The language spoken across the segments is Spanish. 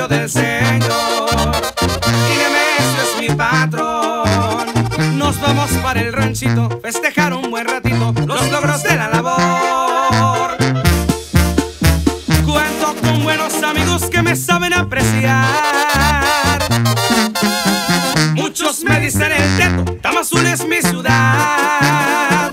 imperio del Señor. Y Nemesio es mi patrón. Nos vamos para el ranchito, festejar un buen ratito los logros de la labor. Cuento con buenos amigos que me saben apreciar. Muchos me dicen el Teto, Tamazula es mi ciudad.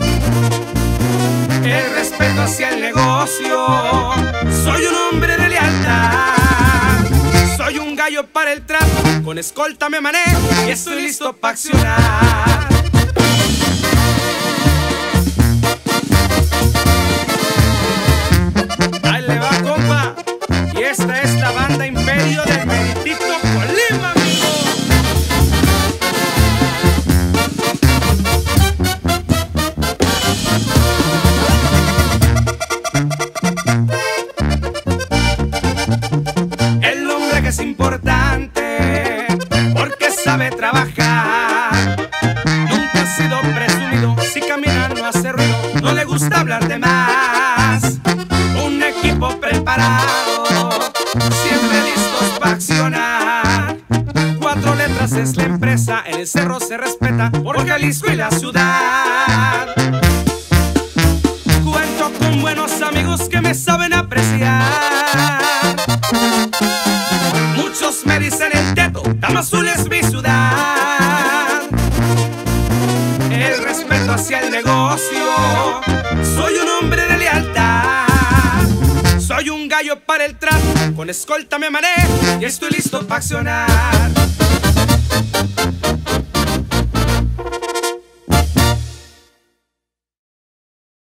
El respeto hacia el negocio, soy un hombre de lealtad. Soy un gallo para el trato, con escolta me manejo y estoy listo para accionar. Ahí le va, compa, y esta es la banda Imperio del Meritito Colima, amigo. El hombre que es importante porque sabe trabajar. Nunca ha sido presumido, si camina no hace ruido, no le gusta hablar de más. Un equipo preparado, siempre listos para accionar. 4 letras es la empresa, en el cerro se respeta por Jalisco y la ciudad. Cuento con buenos amigos que me saben apreciar. Muchos me dicen el Teto, Tamazula es mi ciudad. El respeto hacia el negocio, soy un hombre de lealtad. Soy un gallo para el trato, con escolta me manejo y estoy listo para accionar.